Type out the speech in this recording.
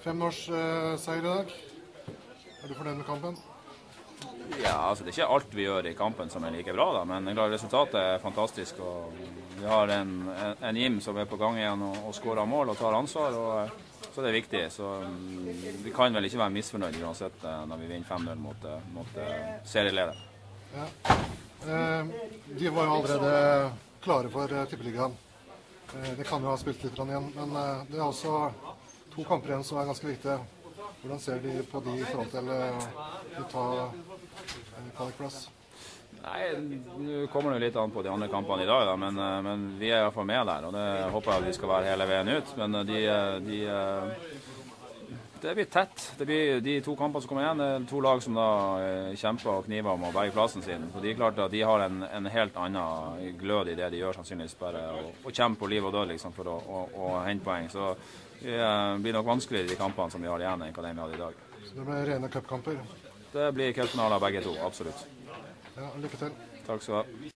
5-årsseier i dag. Er du fornøyd med kampen? Ja, altså det er ikke alt vi gjør i kampen som er like bra, da, men resultatet er fantastisk. Og vi har en Jim som er på gang igjen og skårer mål og tar ansvar, så det er viktig. Så vi kan vel ikke være misfornøyd uansett når vi vinner 5-0 mot serieleder. Ja. De var jo allerede klare for tippeligaen. Det kan jo ha spilt litt igjen, men det er også 2 kamper igjen som er ganske viktige. Hvordan ser de på de i forhold til å ta kvalikplass? Nei, nå kommer det litt an på de andre kampene i dag, da, men vi er i hvert fall med der, og det håper jeg at vi skal være hele veien ut. Men det blir tett. Det blir de 2 kampene som kommer igjen. Det er 2 lag som da kjemper og kniver om å berge plassen sin. For de er klart at de har en helt annen glød i det de gjør, sannsynligvis bare å kjempe på liv og død liksom, for å hente poeng. Så det blir nok vanskeligere de kampene som vi har igjen enn hva de hadde i dag. Så det blir rene cupkamper? Det blir cupfinaler begge 2, absolutt. Ja, lykke til. Takk skal du ha.